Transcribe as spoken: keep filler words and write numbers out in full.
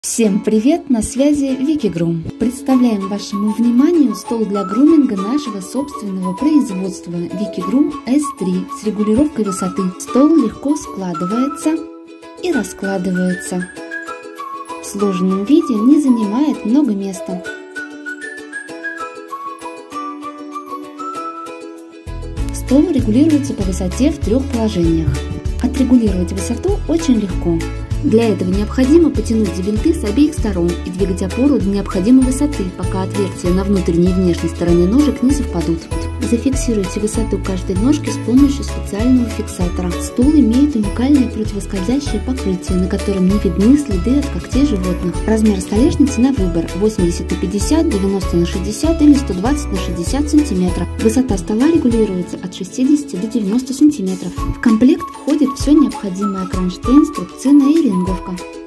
Всем привет! На связи Вики Грум. Представляем вашему вниманию стол для груминга нашего собственного производства Вики Грум эс три с регулировкой высоты. Стол легко складывается и раскладывается. В сложенном виде не занимает много места. Стол регулируется по высоте в трех положениях. Отрегулировать высоту очень легко. Для этого необходимо потянуть за винты с обеих сторон и двигать опору до необходимой высоты, пока отверстия на внутренней и внешней стороне ножек не совпадут. Зафиксируйте высоту каждой ножки с помощью специального фиксатора. Стул имеет уникальное противоскользящее покрытие, на котором не видны следы от когтей животных. Размер столешницы на выбор восемьдесят на пятьдесят, девяносто на шестьдесят или сто двадцать на шестьдесят сантиметров. Высота стола регулируется от шестидесяти до девяноста сантиметров. В комплект входит все необходимое: кронштейн, струбцина и ринговка.